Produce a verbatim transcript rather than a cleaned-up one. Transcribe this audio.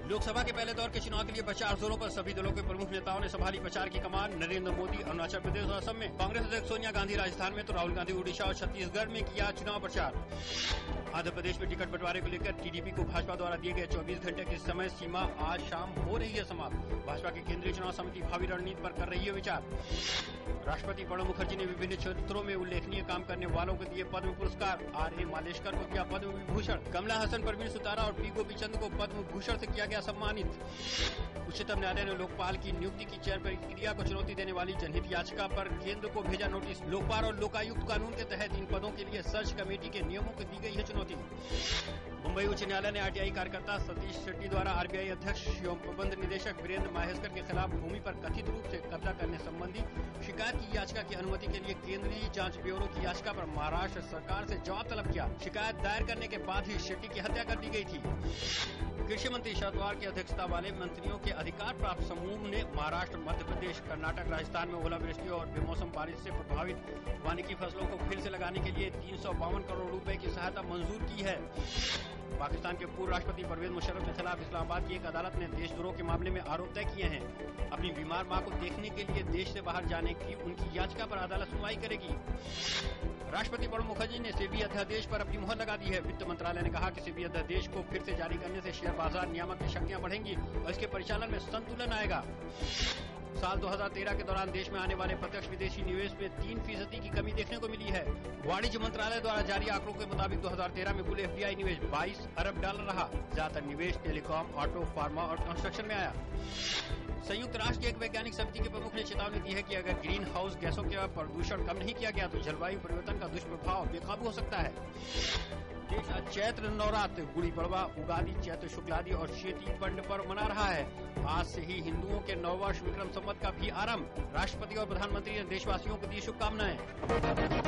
लोकसभा के पहले दौर के चुनाव के लिए प्रचार जोरों पर। सभी दलों के प्रमुख नेताओं ने संभाली प्रचार की कमान। नरेंद्र मोदी अरुणाचल प्रदेश और असम में, कांग्रेस अध्यक्ष सोनिया गांधी राजस्थान में तो राहुल गांधी उड़ीसा और छत्तीसगढ़ में किया चुनाव प्रचार। आंध्र प्रदेश में टिकट बंटवारे को लेकर टीडीपी को भाजपा द्वारा दिए गए चौबीस घंटे की समय सीमा आज शाम हो रही है समाप्त। भाजपा की केंद्रीय चुनाव समिति भावी रणनीति पर कर रही है विचार। राष्ट्रपति प्रणब मुखर्जी ने विभिन्न क्षेत्रों में उल्लेखनीय काम करने वालों को दिए पद्म पुरस्कार। आर ए मालेशकर को किया पद्म विभूषण। कमला हसन, परवीन सुतारा और पी गोपीचंद को पद्म भूषण से किया गया सम्मानित। उच्चतम न्यायालय ने लोकपाल की नियुक्ति की चयन प्रक्रिया को चुनौती देने वाली जनहित याचिका पर केंद्र को भेजा नोटिस। लोकपाल और लोकायुक्त कानून के तहत इन पदों के लिए सर्च कमेटी के नियमों को दी गई है चुनौती। मुंबई उच्च न्यायालय ने आरटीआई कार्यकर्ता सतीश शेट्टी द्वारा आरबीआई अध्यक्ष एवं प्रबंध निदेशक वीरेंद्र माहेश्वर के खिलाफ भूमि पर कथित रूप से कब्जा करने संबंधी शिकायत की याचिका की अनुमति के लिए केंद्रीय जांच ब्यूरो की याचिका पर महाराष्ट्र सरकार से जवाब तलब किया। शिकायत दायर करने के बाद ही शेट्टी की हत्या कर दी गई थी। कृषि मंत्री शरद पवार की अध्यक्षता वाले मंत्रियों के अधिकार प्राप्त समूह ने महाराष्ट्र, मध्य प्रदेश, कर्नाटक, राजस्थान में ओलावृष्टि और बेमौसम बारिश से प्रभावित वानिकी फसलों को फिर से लगाने के लिए तीन सौ बावन करोड़ रुपए की सहायता मंजूर की है। पाकिस्तान के पूर्व राष्ट्रपति परवेज मुशर्रफ के खिलाफ इस्लामाबाद की एक अदालत ने देशद्रोह के मामले में आरोप तय किए हैं। अपनी बीमार मां को देखने के लिए देश से बाहर जाने की उनकी याचिका पर अदालत सुनवाई करेगी। राष्ट्रपति प्रणब मुखर्जी ने सेबी अध्यादेश पर अपनी मुहर लगा दी है। वित्त मंत्रालय ने कहा कि सेबी अध्यादेश को फिर से जारी करने से शेयर बाजार नियामक की शक्तियां बढ़ेंगी और इसके परिचालन में संतुलन आएगा। साल दो हज़ार तेरह के दौरान देश में आने वाले प्रत्यक्ष विदेशी निवेश में तीन फीसदी की कमी देखने को मिली है। वाणिज्य मंत्रालय द्वारा जारी आंकड़ों के मुताबिक दो हज़ार तेरह में कुल एफडीआई निवेश बाईस अरब डॉलर रहा। ज्यादातर निवेश टेलीकॉम, ऑटो, फार्मा और कंस्ट्रक्शन में आया। संयुक्त राष्ट्र की एक वैज्ञानिक समिति के प्रमुख ने चेतावनी दी है कि अगर ग्रीन हाउस गैसों के प्रदूषण कम नहीं किया गया तो जलवायु परिवर्तन का दुष्प्रभाव बेकाबू हो सकता है। देश आज चैत्र नवरात्र, गुड़ी पड़वा, उगादि, चैत्र शुक्लादि और शेती पंड पर्व मना रहा है। आज से ही हिंदुओं के नववर्ष विक्रम संवत का भी आरंभ। राष्ट्रपति और प्रधानमंत्री ने देशवासियों को दी शुभकामनाएं।